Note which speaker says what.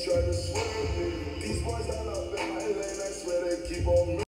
Speaker 1: try to swerve me. These boys that up in my lane, I swear they keep on